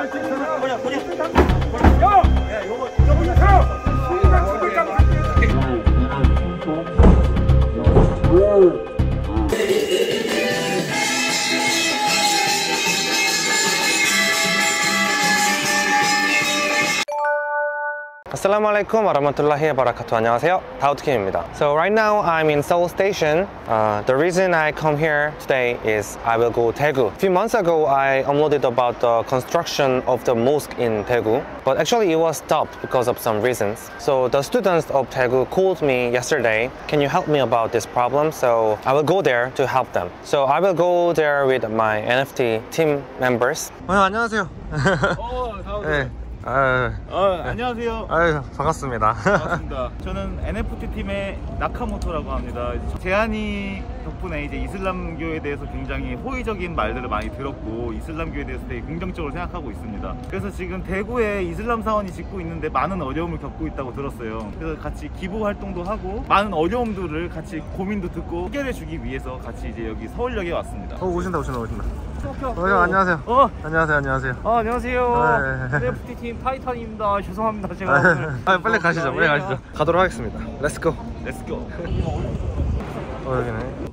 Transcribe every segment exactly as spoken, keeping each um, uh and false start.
Assalamu alaikum warahmatullahi wabarakatuh. 안녕하세요. Daud Kim입니다. So right now I'm in Seoul Station. Uh, the reason I come here today is I will go Daegu. A few months ago I uploaded about the construction of the mosque in Daegu, but actually it was stopped because of some reasons. So the students of Daegu called me yesterday, can you help me about this problem? So I will go there to help them. So I will go there with my N F T team members. 어, 안녕하세요. 어, 다우드. 네. 아유, 어, 안녕하세요. 아유, 반갑습니다. 반갑습니다. 저는 엔에프티 팀의 나카모토라고 합니다. 재한이 덕분에 이제 이슬람교에 대해서 굉장히 호의적인 말들을 많이 들었고 이슬람교에 대해서 되게 긍정적으로 생각하고 있습니다. 그래서 지금 대구에 이슬람 사원이 짓고 있는데 많은 어려움을 겪고 있다고 들었어요. 그래서 같이 기부 활동도 하고 많은 어려움들을 같이 고민도 듣고 해결해 주기 위해서 같이 이제 여기 서울역에 왔습니다. 어, 오신다 오신다 오신다. 어, 어, 안녕하세요. 어. 안녕하세요 안녕하세요. 아, 안녕하세요. 네. 엔에프티 팀 타이탄입니다. 죄송합니다. 제가 오늘 아, 빨리 가시죠. 빨리 가시죠. 가도록 하겠습니다. Let's go. Let's go. 어, 여기네.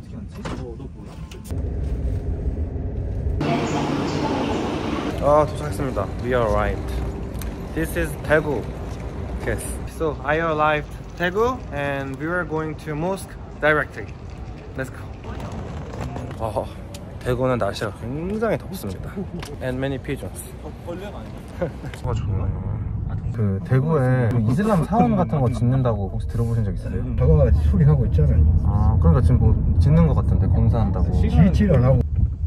아, 도착했습니다. We arrived. This is Daegu. Yes. So I arrived Daegu and we are going to mosque directly. Let's go. 어, 대구는 날씨가 굉장히 덥습니다. And many pigeons. 벌레가 아니야? 아, 좋네. 그 대구에 이슬람 사원 같은 거 짓는다고 혹시 들어보신 적 있어요? 저거 수리하고 있잖아요. 아, 그러니까 지금 뭐 짓는 거 같은데 공사한다고. 실치를 하고.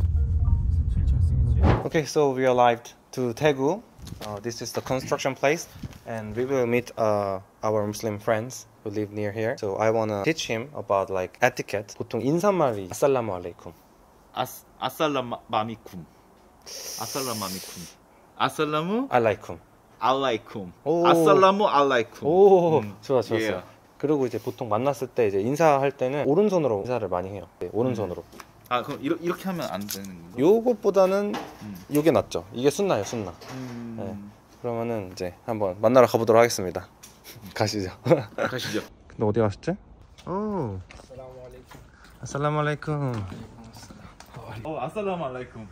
Okay, so we arrived to Daegu. Uh, this is the construction place, and we will meet uh, our Muslim friends who live near here. So I wanna teach him about like etiquette. 보통 인사말이 아살라무 알레이쿰. 아스, 아살라마미쿰. 아살라마미쿰. 아살라무 알라이쿰. 알라이쿰. 오. 아살라무 알라이쿰. 오, 음. 좋아, 좋았어. Yeah. 그리고 이제 보통 만났을 때 이제 인사할 때는 오른손으로 인사를 많이 해요. 네, 오른손으로. 음. 아, 그럼 이러, 이렇게 하면 안 되는 건가? 요것보다는 음. 요게 낫죠. 이게 순나요, 순나. 음. 네. 그러면은 이제 한번 만나러 가보도록 하겠습니다. 가시죠. 가시죠. 근데 어디 가셨지? 오. 아살라무 알레이쿰. 어, 아살라무 알라이쿰.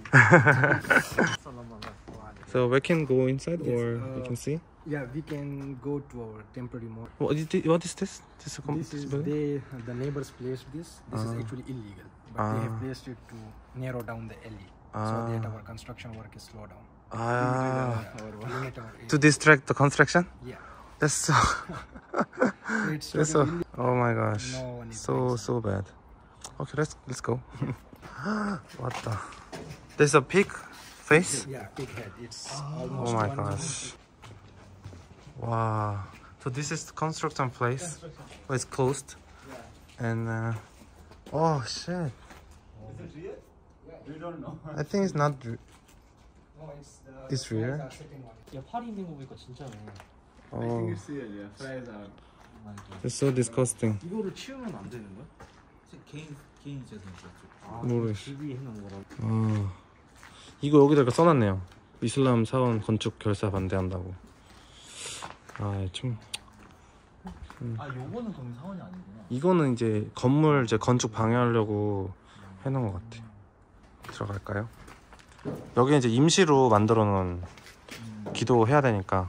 So we can go inside Yes, or uh, we can see? Yeah, we can go to our temporary mosque. What is, this? What is this? This, is This is they, the neighbors placed this. This is Ah. actually illegal, but Ah. they have placed it to narrow down the alley Ah. so that our construction work is slow down. Ah, Yeah, limit our area. to distract the construction? Yeah. That's so. It's That's so. totally Oh my gosh. No one is So doing so bad. Okay, let's let's go. What the? There's a pig face. yeah, big head. It's Oh almost my one gosh. Wow. So this is the construction place. Well, it's closed. And uh, oh shit. Is it real? We don't know. I think it's not. re- No, it's the It's real? flags are sitting on it. 야, 팔이 있는 거 보니까 진짜네. I think Oh, it's real. Yeah, fries are. it's so disgusting. 이거를 치우면 안 되는 거야? 개인 개인 재산이죠. 아, 모르겠어. 집이 해놓은 거라. 아, 이거 여기다가 써놨네요. 이슬람 사원 건축 결사 반대한다고. 아, 좀 아, 요거는 그럼 사원이 아니구나. 이거는 이제 건물 이제 건축 방해하려고 해놓은 것 같아. 들어갈까요? 여기 이제 임시로 만들어 놓은 기도해야 되니까.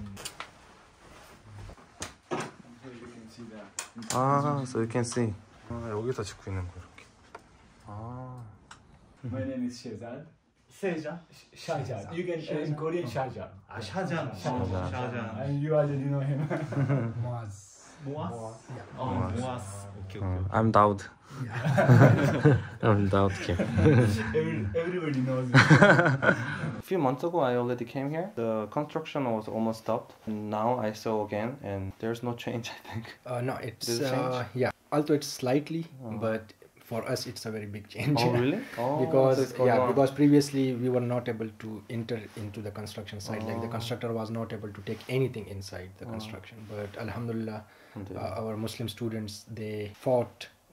아, so you can see. 아, 여기서 짓고 있는 거 이렇게. 아. My name is Shehzad. Seja? Shahjad. You can uh, in Korean Shahjad. 아, 샤잔. 샤잔. 샤잔. And you already know him. Moaz. 모아스. Yeah. 어, 모아스. 오케이, 오케이. 어, I'm Daud. I'm Daud Kim. Every, everybody knows him. A few months ago, I already came here. The construction was almost stopped. And now I saw again, and there's no change, I think. Uh, no, it's Does it uh, change? yeah. Although it's slightly, Oh. but for us it's a very big change. Oh, really? Oh, so because it's going yeah, on. because previously we were not able to enter into the construction site. Like the Oh. constructor was not able to take anything inside the Oh. construction. But Alhamdulillah, Alhamdulillah. uh, our Muslim students they fought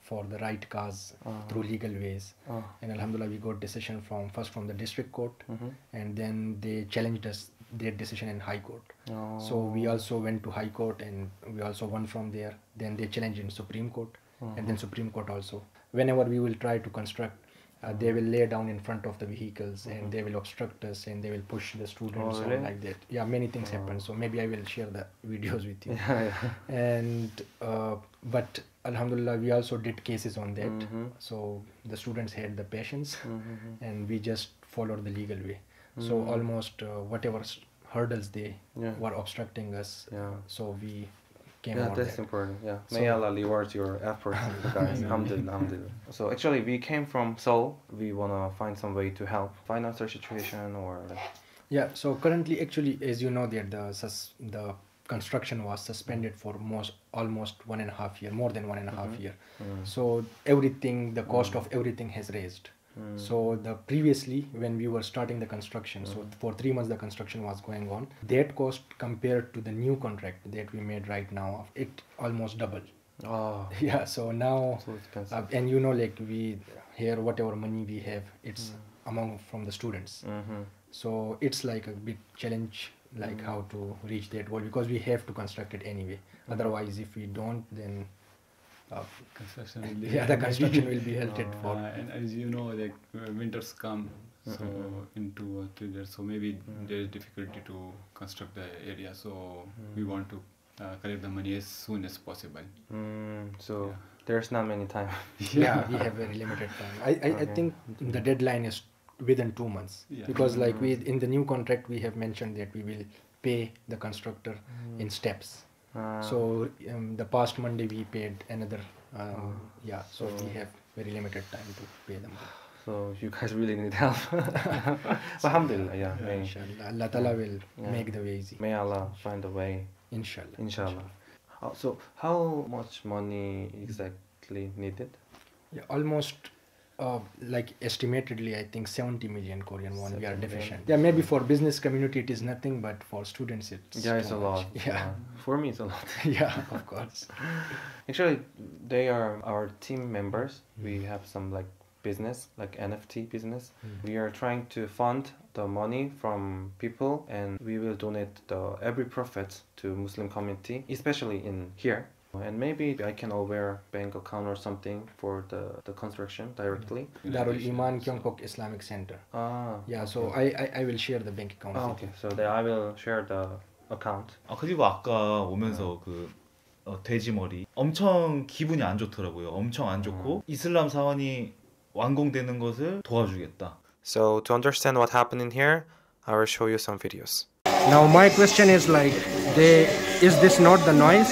for the right cause uh, through legal ways. uh, And Alhamdulillah, we got decision from first from the district court, mm-hmm. and then they challenged us their decision in high court. Oh. So we also went to high court and we also won from there. Then they challenged in Supreme Court, uh-huh. and then Supreme Court also. Whenever we will try to construct, uh, they will lay down in front of the vehicles, uh-huh. and they will obstruct us, and they will push the students Oh, or really? like that. Yeah, many things Oh. happen. So maybe I will share the videos with you. Yeah, yeah. And uh, but Alhamdulillah, we also did cases on that. Mm-hmm. So the students had the patience, Mm-hmm. and we just followed the legal way. So Mm. almost uh, whatever s- hurdles they Yeah. were obstructing us, Yeah. so we came Yeah, out that's that. important. Yeah, So- may Allah reward your efforts, guys. Alhamdulillah, alhamdulillah. So actually, we came from Seoul. We wanna find some way to help financial situation or like. Yeah. So currently, actually, as you know, that the sus- the construction was suspended for most almost one and a half year, more than one and a half Mhm. year. Mm. So everything, the cost of everything has raised. Mm. So the previously when we were starting the construction, so for three months the construction was going on. That cost compared to the new contract that we made right now, it almost doubled. Oh, Yeah. So now, so expensive. uh, and you know, like we here, whatever money we have, it's among from the students. Mm-hmm. So it's like a big challenge, like how to reach that goal, because we have to construct it anyway. Otherwise, if we don't, then uh, Construction will be yeah, the construction will be halted Uh, for. and as you know, like uh, winters come, so in two or three years, so maybe there is difficulty to construct the area. So we want to uh, collect the money as soon as possible. Mm, so Yeah. there's not many time. Yeah, we have very limited time. I, I, I Okay. think the deadline is within two months, Yeah. because like we in the new contract we have mentioned that we will pay the constructor in steps. Uh, So um, the past Monday we paid another. Um, yeah, so we have very limited time to pay them. so you guys really need help. Alhamdulillah, yeah. May, Inshallah, Allah Ta'ala will Yeah. make the way easy. may Allah find a way. Inshallah. Inshallah. Uh, so how much money exactly needed? Yeah, almost uh, like estimatedly, I think seventy million Korean won. We are seventy deficient. Yeah, maybe for business community it is nothing, but for students it's Yeah, it's too a much. lot. Yeah, For me, it's a lot. yeah, of course. Actually, they are our team members. We have some like business, like N F T business. We are trying to fund the money from people, and we will donate the every profit to Muslim community, especially in here. And maybe I can aware bank account or something for the, the construction directly. Darul Iman Kyongpok Islamic Center. Ah, Yeah, so I, I I will share the bank account. ah, with okay. So then I will share the account. 아 그리고 아까 오면서 그 어, 돼지 머리 엄청 기분이 안 좋더라고요. 엄청 안 좋고 이슬람 사원이 완공되는 것을 도와주겠다. So to understand what happened in here, I will show you some videos. Now my question is like, they is this not the noise?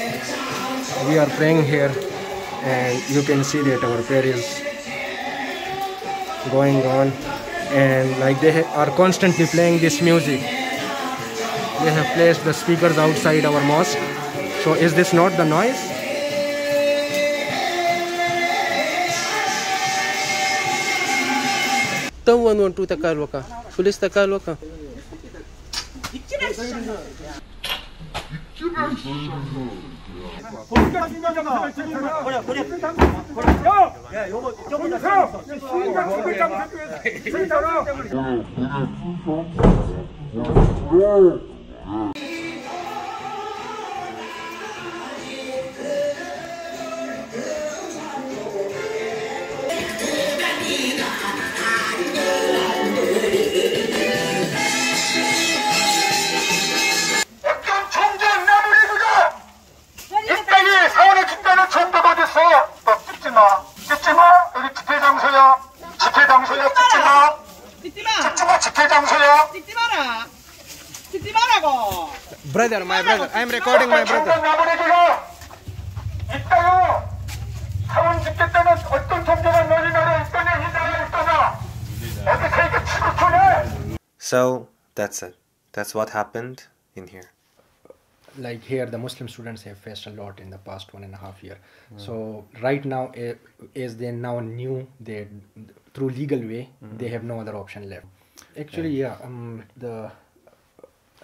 We are praying here, and you can see that our prayer is going on, and like they ha- are constantly playing this music. They have placed the speakers outside our mosque. So is this not the noise? Tão ano tu takal waka. Tulis takal waka. 어떤 총재인 나무리그가 이 땅에 사원을 준다는 정보가 어딨어? 너 찍지 마. 찍지 마. 여기 집회 장소야. 집회 장소야. 찍지 마. 찍지 마. 찍지 마. 집회 장소야. 찍지 마라. 찍지 마라고. Brother, my brother. I am recording my 어떤 brother. 총재인 나무리그가 있다요. 사원 찍겠다는 어떤 총재가 너희 나라에 있더냐 이 나라에 있더냐. 어디서 이게 치고쳐내. So that's it. That's what happened in here. Like here the Muslim students have faced a lot in the past one and a half year. So right now, eh, as they now knew that through legal way, they have no other option left. Actually, yeah, um, the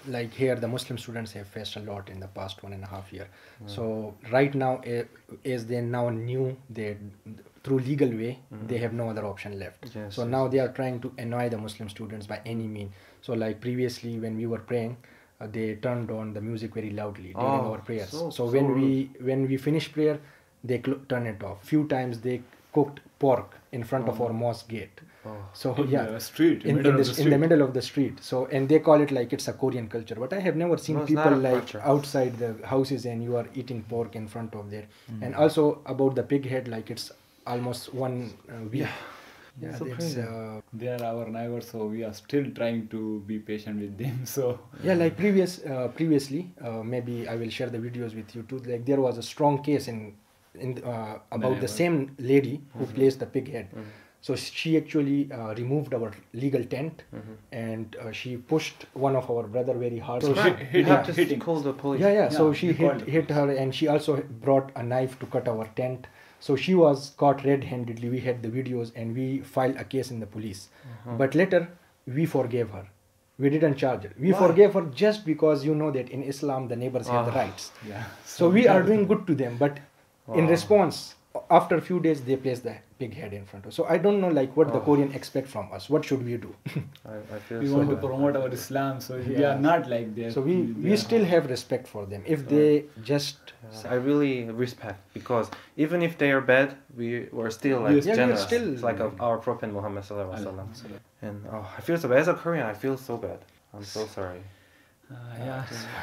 like here the Muslim students have faced a lot in the past one and a half year. Mm. So right now, uh, as they now knew that through legal way, mm. they have no other option left. Yes, so yes, now yes. they are trying to annoy the Muslim students by any means. So like previously when we were praying, uh, they turned on the music very loudly during oh, our prayers. So, so, so when we when we finish prayer, they cl- turn it off. Few times they cooked pork in front oh. of our mosque gate. Oh. So in yeah, the street, in, in, the, the in the middle of the street. So and they call it like it's a Korean culture. But I have never seen no, people like culture. outside the houses and you are eating pork in front of there. Mm. And also about the pig head, like it's almost one uh, week. Yeah. Yeah, so uh, they are our neighbors, so we are still trying to be patient with them. So yeah, like previous, uh, previously, uh, maybe I will share the videos with you too. Like there was a strong case in, in uh, about the, the same lady who mm-hmm. placed the pig head. Mm-hmm. So she actually uh, removed our legal tent mm-hmm. and uh, she pushed one of our brother very hard. So she hit, yeah, to hitting. call the police. Yeah, yeah. yeah so she hit hit her and she also brought a knife to cut our tent. So she was caught red-handedly. We had the videos and we filed a case in the police. Uh-huh. But later, we forgave her. We didn't charge her. We Why? forgave her just because you know that in Islam, the neighbors oh. have the rights. Yeah. So, so we are doing good to them. But wow. in response, after a few days, they placed the pig head in front of us. So I don't know like what oh. the Korean expect from us. What should we do? I, I feel we so want bad. to promote our Islam, so yeah. we are not like that. So we, we still have respect for them. If right. they just... Yeah. I really respect because even if they are bad, we were still like yeah, generous. Still, it's like a, our Prophet Muhammad Sallallahu Alaihi Wasallam. And oh, I feel so bad. As a Korean, I feel so bad. I'm so sorry. Uh, yeah,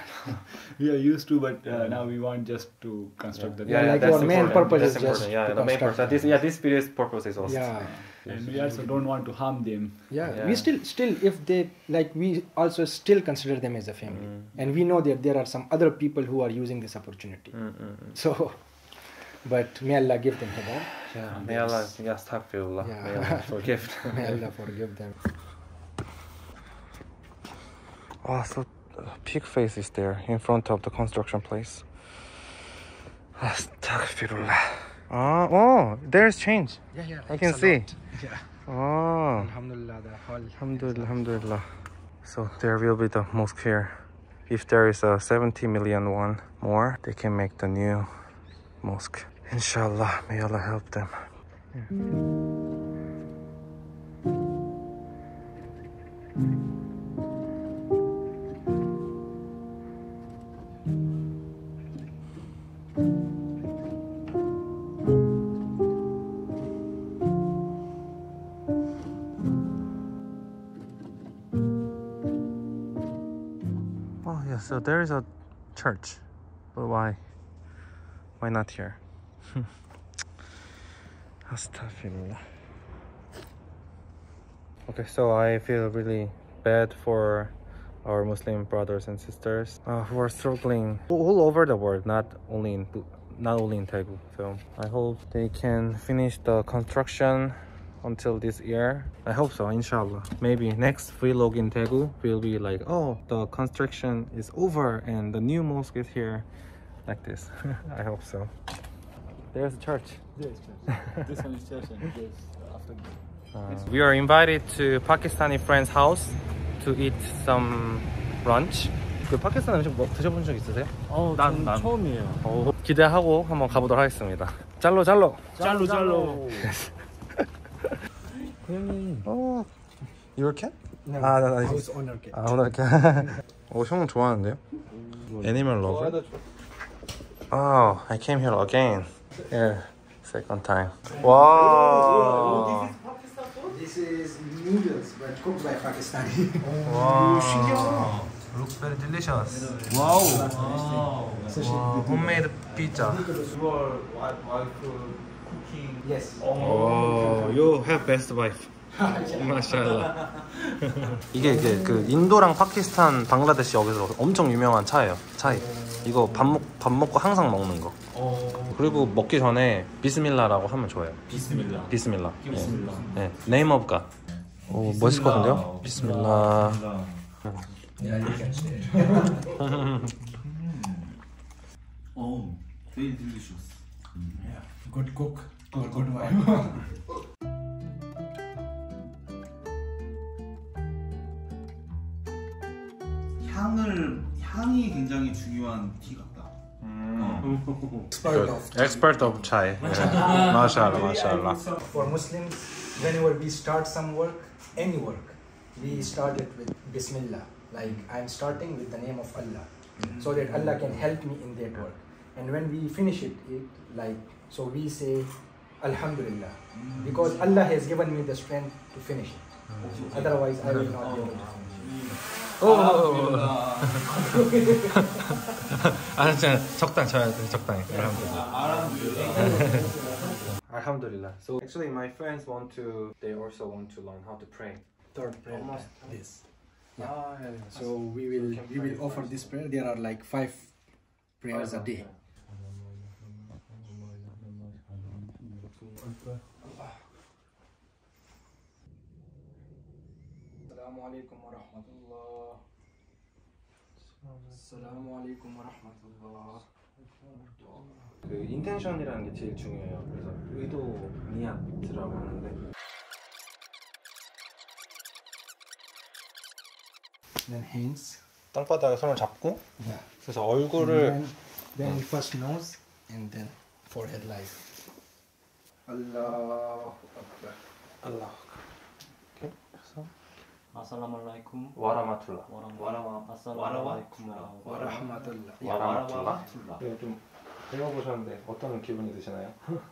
we are used to, but uh, now we want just to construct yeah. the. Yeah, yeah, like that's our main important. purpose that's is important. just yeah, the main purpose. This, yeah, this video's purpose is also. Yeah. And we also don't want to harm them. Yeah, yeah. we still, still, if they like, we also still consider them as a family, mm. and we know that there are some other people who are using this opportunity. Mm, mm, mm. So, but may Allah give them hidayah. Yeah, may Allah, yes, astaghfirullah. Yeah. May Allah forgive. May Allah forgive them. Oh, so. Pig face is there in front of the construction place. Astaghfirullah. Oh, oh, there's change. Yeah, yeah. I can see. Lot. Yeah. Oh. Alhamdulillah, the whole. Alhamdulillah, alhamdulillah. So there will be the mosque here. If there is a seventy million won more, they can make the new mosque. Inshallah, may Allah help them. Yeah. So there is a church, but why? Why not here? Astaghfirullah. Okay, so I feel really bad for our Muslim brothers and sisters uh, who are struggling all over the world, not only in not only in Daegu. So I hope they can finish the construction until this year. I hope so, inshallah. Maybe next vlog in Daegu will be like, oh, the construction is over and the new mosque is here, like this. I hope so. There's a church. Yes, church. This one is church and this after. Uh, we are invited to Pakistani friend's house to eat some lunch. 그 파키스탄 음식 뭐 드셔본 적 있으세요? 어, 난, 난 처음이에요. 어, 기대하고 한번 가보도록 하겠습니다. 짤로 짤로. 짤로 짤로. 어, your cat? No, 아, 나, 나, I was owner cat. 아, owner cat. 어, 형은 좋아하는데요? Animal lover? Oh, I came here again. Here, second time. Wow. This is noodles, but cooked by Pakistani. Wow. Looks very delicious. Wow. Wow. Wow. Homemade pizza. Your wife cooking. Yes. Oh, you have best wife. 마샬라. 이게 이게 그 인도랑 파키스탄, 방글라데시 여기서 엄청 유명한 차예요. 차이. 이거 밥 먹 밥 먹고 항상 먹는 거. 그리고 먹기 전에 비스밀라라고 하면 좋아요. 비스밀라. 비스밀라. 비스밀라. 네. 네. Name of God. 오, 멋있을 것 같은데요? 비스밀라. Yeah, you can say. Oh, very delicious. Yeah, good cook or good wife. 향을 굉장히 중요한 티 같다. 어. Expert of Expert of chai. 마샬라, 마샬라. For Muslims, whenever we start some work, any work, we start it with Bismillah. Like I'm starting with the name of Allah, so that Allah can help me in that work. And when we finish it, it like so we say Alhamdulillah, because Allah has given me the strength to finish it. Otherwise, I will not be able to finish it. 아, 진짜 적당 쳐야 돼, 적당히. Alhamdulillah. So actually, my friends want to. They also want to learn how to pray. Third prayer, this. Yeah. So we will we will offer this prayer. There are like five prayers a day. Assalamu alaikum wa rahmatullah. Assalamu alaikum wa rahmatullah. 그 인텐션이라는 게 제일 중요해요. 그래서 의도 니야트라고 하는데. Then hands. 땅바닥에 손을 잡고. Yeah. 그래서 얼굴을. Then, then first nose and then forehead like. Allahu Akbar. 알라. 오케이. 그래서 아살라말라이쿰 와라마툴라. 와라마 아살라말라이쿰 와라흐마툴라. 와라마툴라. 네, 좀 배워보셨는데 어떤 기분이 드시나요?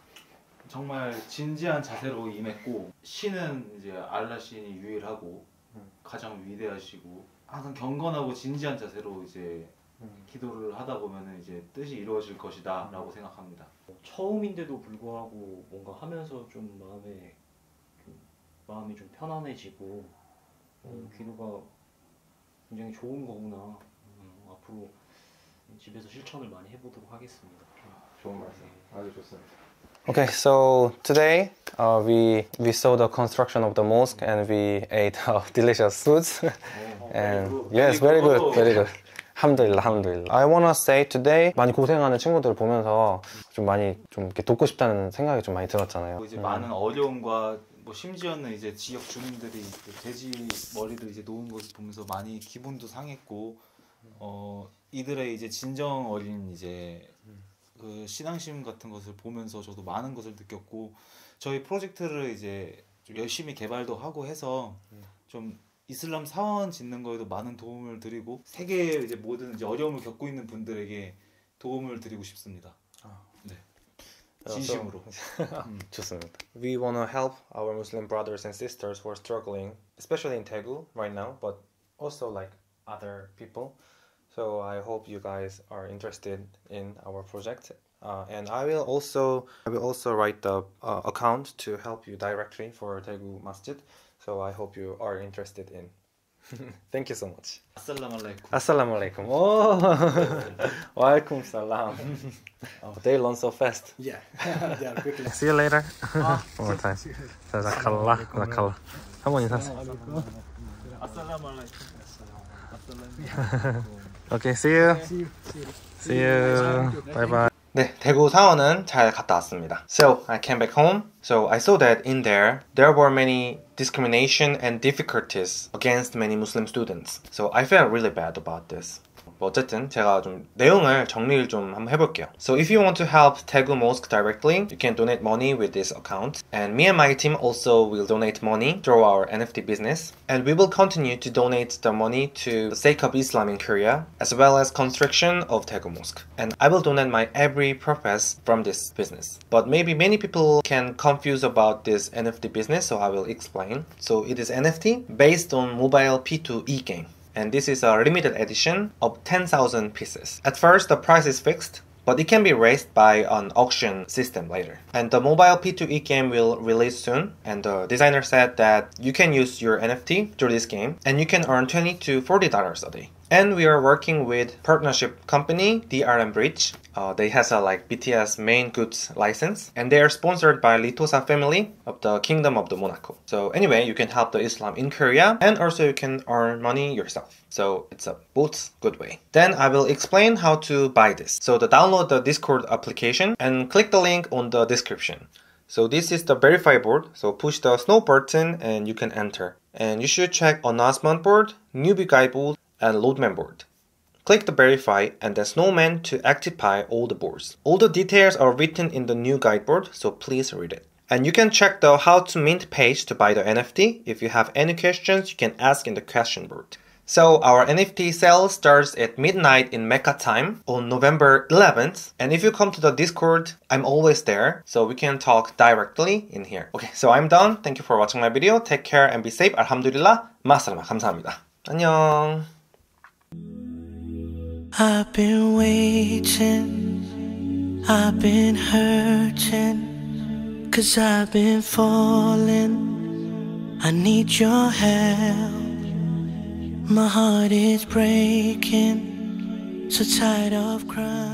정말 진지한 자세로 임했고 신은 이제 알라 신이 유일하고 음. 가장 위대하시고 항상 경건하고 진지한 자세로 이제 음. 기도를 하다 보면은 이제 뜻이 이루어질 것이다라고 생각합니다. 처음인데도 불구하고 뭔가 하면서 좀 마음에 좀 마음이 좀 편안해지고 음, 기도가 굉장히 좋은 거구나. 음, 앞으로 집에서 실천을 많이 해보도록 하겠습니다. 좋은 말씀. 아주 좋습니다. Okay, so today uh, we we saw the construction of the mosque and we ate uh, delicious foods. And yes, very good, very good. Alhamdulillah, alhamdulillah. I wanna say today 많이 고생하는 친구들을 보면서 좀 많이 좀 이렇게 돕고 싶다는 생각이 좀 많이 들었잖아요. 이제 음. 많은 어려움과 뭐 심지어는 이제 지역 주민들이 돼지 머리를 이제 놓은 것을 보면서 많이 기분도 상했고 어 이들의 이제 진정 어린 이제 그 신앙심 같은 것을 보면서 저도 많은 것을 느꼈고 저희 프로젝트를 이제 좀 열심히 개발도 하고 해서 좀 이슬람 사원 짓는 거에도 많은 도움을 드리고 세계의 이제 모든 이제 어려움을 겪고 있는 분들에게 도움을 드리고 싶습니다. 네. 진심으로. 좋습니다. We want to help our Muslim brothers and sisters who are struggling, especially in Daegu right now, but also like other people. So I hope you guys are interested in our project, uh, and I will also I will also write the uh, account to help you directly for Daegu Masjid. So I hope you are interested in. Thank you so much. 아살라말라이쿰. Assalamu alaikum. Oh, wa alaikum salam. Oh, they learn so fast. Yeah, they are quickly. See you later. One more time. Jazakallah, jazakallah. 한번 인사하세요. 아살라말라이쿰. Okay, see you. See you. Bye bye. 네, 대구 사원은 잘 갔다 왔습니다. So I came back home. So I saw that in there there were many discrimination and difficulties against many Muslim students. So I felt really bad about this. 어쨌든 제가 좀 내용을 정리를 좀 한번 해볼게요. So if you want to help Daegu Mosque directly, you can donate money with this account. And me and my team also will donate money through our N F T business. And we will continue to donate the money to the sake of Islam in Korea, as well as construction of Daegu Mosque. And I will donate my every purpose from this business. But maybe many people can confuse about this N F T business, so I will explain. So it is N F T based on mobile P two E game. And this is a limited edition of ten thousand pieces. At first, the price is fixed, but it can be raised by an auction system later. And the mobile P two E game will release soon, and the designer said that you can use your N F T through this game, and you can earn twenty to forty dollars a day. And we are working with partnership company D R M Bridge. Uh, they has a like B T S main goods license, and they are sponsored by Litosa family of the Kingdom of the Monaco. So anyway, you can help the Islam in Korea, and also you can earn money yourself. So it's a both good way. Then I will explain how to buy this. So to download the Discord application and click the link on the description. So this is the verify board. So push the snow button and you can enter. And you should check announcement board, newbie guide board, and loadman board. Click the verify and then snowman to actify all the boards. All the details are written in the new guideboard, so please read it. And you can check the how to mint page to buy the N F T. If you have any questions, you can ask in the question board. So our N F T sale starts at midnight in Mecca time on November eleventh. And if you come to the Discord, I'm always there. So we can talk directly in here. Okay, so I'm done. Thank you for watching my video. Take care and be safe. Alhamdulillah. 마살라마. 감사합니다. 안녕. I've been waiting, I've been hurting, 'cause I've been falling, I need your help. My heart is breaking, so tired of crying.